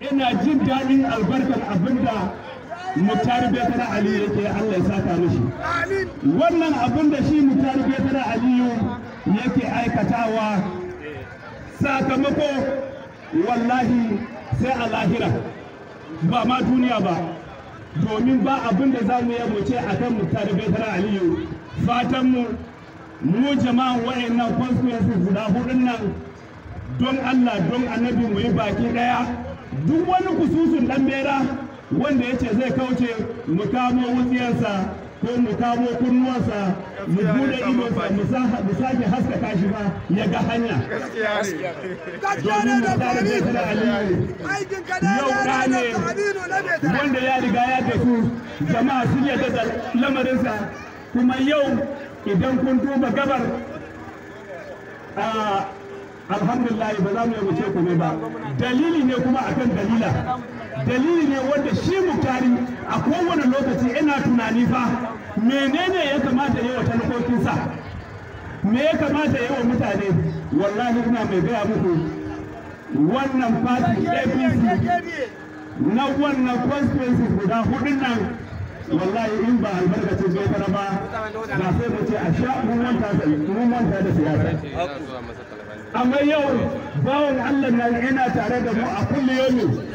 ina jin daɗin albarkar abinda Mutari Betara Ali yake, Allah ya saka mishi. Wannan abin da shi Mutari Betara Aliyu yake aikatawa sakamako wallahi sai a lahira ba ma duniya ba, domin ba abin da za mu yi mu ce akan Mutari Betara Aliyu. Fatanmu mu jama'an wayannan constituencies guda hudun nan don Allah don annabi mu yi baki daya, duk wani kususun dan bera wanda ya ce zai kauce mu kamo wutsiyarsa ko mu kamo kunnuwansa mu bude idonsa mu sake haskaka shi ba ya ga hanya. Domin Mutari Betara Aliyu yau ɗane wanda ya riga ya tafi, jama'a sun yadda da lamarinsa, kuma yau idan kun duba gabar alhamdulillah ba za mu yi wuce kome ba. Dalili ne kuma akan dalila, dalili ne wanda shi Mutari a kowane lokaci ina tunani fa menene ya kamata yi wa talakokinsa, me ya kamata yi wa mutane. Wallahi ina mai gaya muku wannan party APC na wannan constituency guda hudun nan, wallahi in ba albarkacin Betara ba na sai mu ce a sha mun manta da siyasa. Amma yau bawan Allah nan yana tare da mu a kulliyomi.